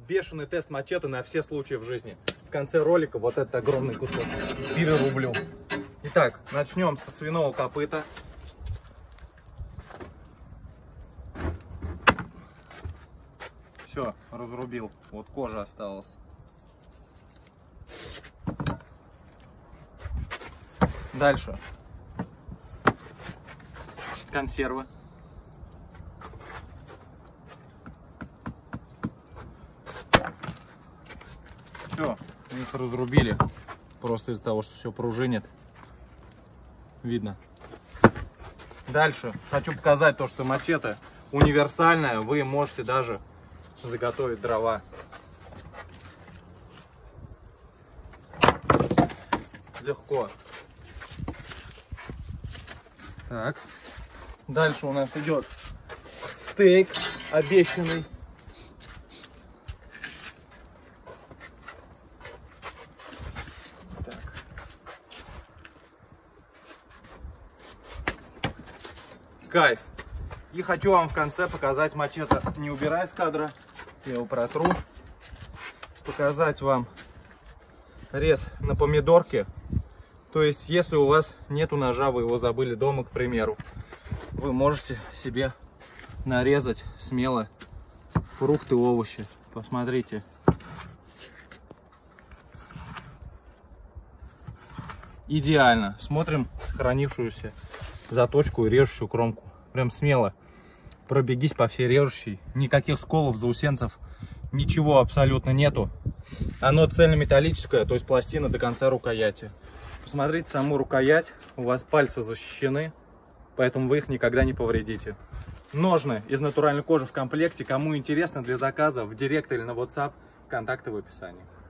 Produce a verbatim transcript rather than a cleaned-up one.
бешеный тест мачете на все случаи в жизни. В конце ролика вот этот огромный кусок перерублю. Итак, начнем со свиного копыта. Все, разрубил. Вот кожа осталась. Дальше. Консервы. Все, их разрубили. Просто из-за того, что все пружинит. Видно. Дальше хочу показать то, что мачете универсальная. Вы можете даже заготовить дрова. Легко. Так. Дальше у нас идет стейк обещанный. Так. Кайф. И хочу вам в конце показать мачете. Не убирай с кадра. Я его протру. Показать вам рез на помидорке. То есть, если у вас нету ножа, вы его забыли дома, к примеру, вы можете себе нарезать смело фрукты, овощи. Посмотрите. Идеально. Смотрим сохранившуюся заточку и режущую кромку. Прям смело пробегись по всей режущей. Никаких сколов, заусенцев, ничего абсолютно нету. Оно цельнометаллическое, то есть пластина до конца рукояти. Посмотрите саму рукоять. У вас пальцы защищены, поэтому вы их никогда не повредите. Ножны из натуральной кожи в комплекте. Кому интересно, для заказа в директ или на WhatsApp, контакты в описании.